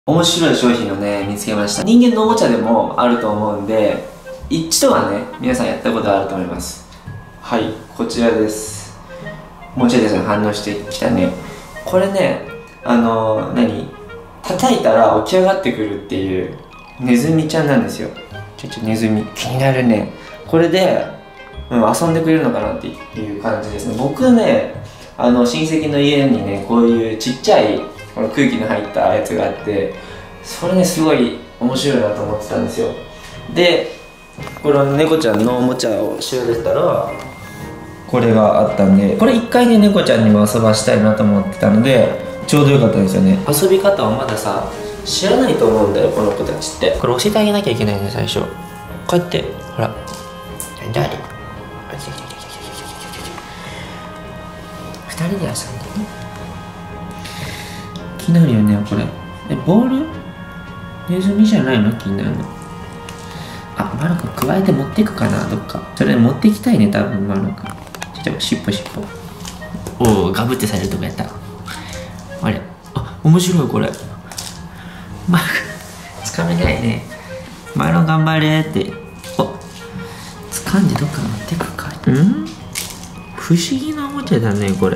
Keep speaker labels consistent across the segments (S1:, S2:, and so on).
S1: 面白い商品をね、見つけました。人間のおもちゃでもあると思うんで、一度はね、皆さんやったことあると思います。はい、こちらです。もうちょいですね、反応してきたね。これね、叩いたら起き上がってくるっていうネズミちゃんなんですよ。ネズミ、気になるね。これで、遊んでくれるのかなっていう感じですね。僕ね、親戚の家にね、こういうちっちゃいこの空気の入ったやつがあって、それね、すごい面白いなと思ってたんですよ。で、この猫ちゃんのおもちゃを調べたら、これがあったんで、これ一回ね、猫ちゃんにも遊ばしたいなと思ってたので、ちょうどよかったんですよね。遊び方はまださ、知らないと思うんだよ、この子たちって。これ教えてあげなきゃいけないね、最初。こうやって、ほら。誰？2人で遊んでね。気になるよね、これ。ボール？ネズミじゃないの？気になるの。あ、マロ君、加えて持っていくかな、どっか。それ持っていきたいね、多分、マロ君。ちょっと、尻尾。おお、ガブってされるとこやった。あれ？あ、面白い、これ。マロ君、つかめないね。マロ頑張れって。お、掴んでどっか持っていくか。不思議なおもちゃだね、これ。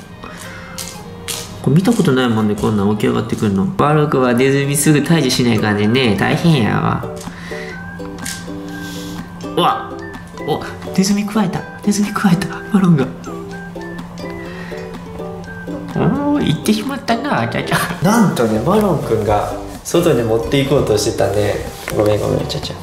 S1: これ見たことないもんね、こんなん起き上がってくるの。マロ君はネズミすぐ退治しないからね、大変やわ。うわお、ネズミくわえた、マロンが。おお、行ってしまったな、ちゃちゃ。なんとね、マロンくんが外に持っていこうとしてたね。ごめん、ちゃちゃ。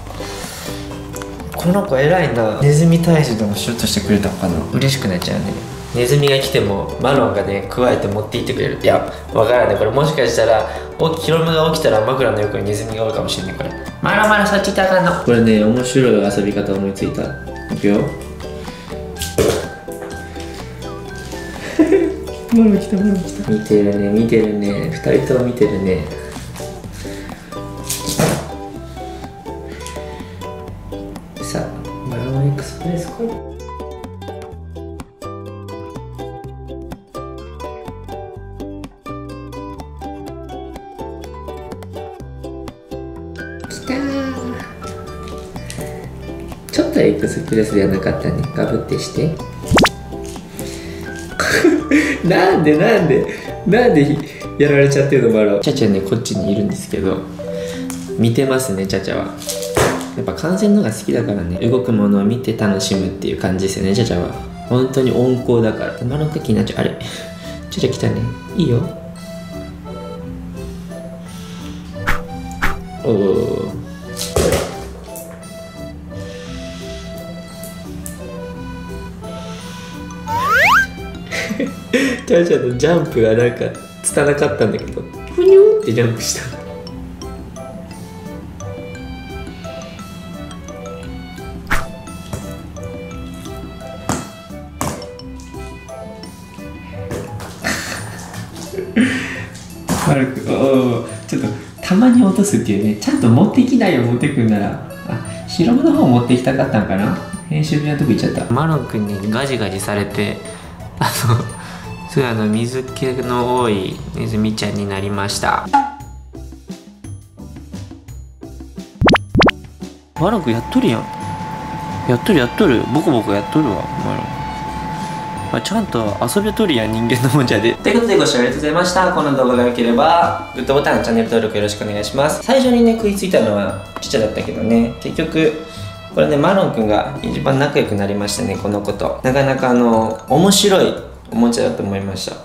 S1: この子偉いな。ネズミ退治でもしようとしてくれたのかな。嬉しくなっちゃうね。ネズミが来てもマロンがね、くわえて持っていってくれる。いや、わからない。これもしかしたらヒロムが起きたら枕の横にネズミがおるかもしれない。これまだそっち行ったらあかんの。これね、面白い遊び方思いついた。いくよ。マロン来た。見てるね、2人とも見てるね。さあ、マロンエクスプレス来い。ちょっとエクスプレスではなかったね。ガブってしてなんでやられちゃってるの。マロチャチャね、こっちにいるんですけど、見てますね、チャチャは。やっぱ観戦のが好きだからね、動くものを見て楽しむっていう感じですよね、チャチャは。本当に温厚だから。マロンが気になっちゃう。あれ、チャチャ来たね。いいよ。おお、チャチャのジャンプがなんか拙かったんだけど、ふにゅーってジャンプした。悪く、ちょっとたまに落とすっていうね。ちゃんと持ってきないよ、持ってくんなら。あ、ヒロムの方持ってきたかったんかな。編集部のとこ行っちゃった。マロンくんにガジガジされて、すごい水気の多いネズミちゃんになりました。マロンくんやっとるやん。やっとる。ボコボコやっとるわ、マロン。ちゃんと遊びとるやん、人間のおもちゃで。ということでご視聴ありがとうございました。この動画が良ければグッドボタン、チャンネル登録よろしくお願いします。最初にね、食いついたのはちっちゃだったけどね、結局これね、マロンくんが一番仲良くなりましたね、この子と。なかなか面白いおもちゃだと思いました。